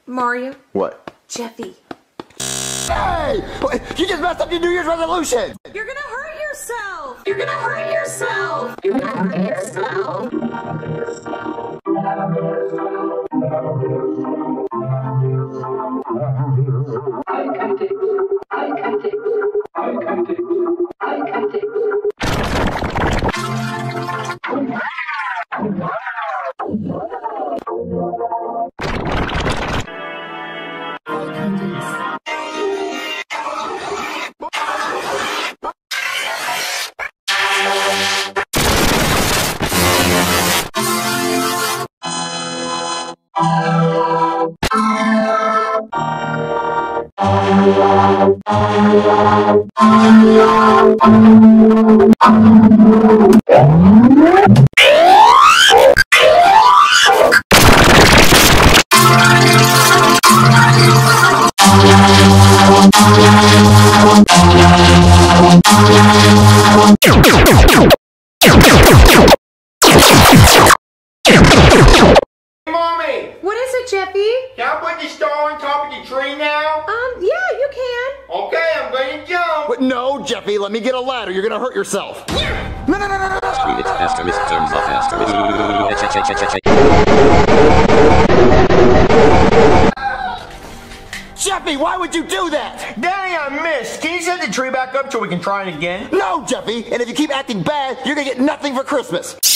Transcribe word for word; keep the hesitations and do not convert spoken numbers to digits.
Mario? What? Jeffy. Hey! You just messed up your New Year's resolution! You're gonna hurt yourself! You're gonna hurt yourself! You're gonna hurt yourself! I got it. I got it. I got it. I got it. Mommy! What is it, Jeffy? Can I put the star on top of the tree now? Um, yeah, you can. Okay, I'm going to jump. But no, Jeffy, let me get a ladder. You're gonna hurt yourself. No, no, no, no, no, no. Jeffy, why would you do that? Daddy, I missed. Can you set the tree back up so we can try it again? No, Jeffy, and if you keep acting bad, you're gonna get nothing for Christmas.